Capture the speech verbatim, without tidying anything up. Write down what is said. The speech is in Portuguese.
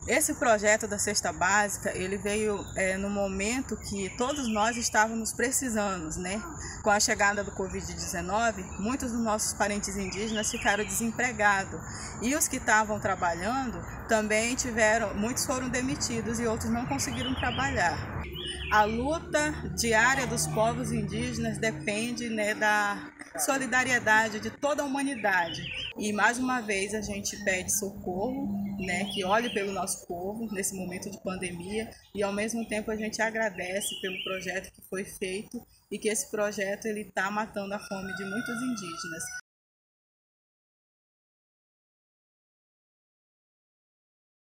Esse projeto da cesta básica, ele veio é, no momento que todos nós estávamos precisando, né? Com a chegada do covid dezenove, muitos dos nossos parentes indígenas ficaram desempregados e os que estavam trabalhando também tiveram, muitos foram demitidos e outros não conseguiram trabalhar. A luta diária dos povos indígenas depende, né, da solidariedade de toda a humanidade. E mais uma vez a gente pede socorro, né, que olhe pelo nosso povo nesse momento de pandemia, e ao mesmo tempo a gente agradece pelo projeto que foi feito e que esse projeto ele está matando a fome de muitos indígenas.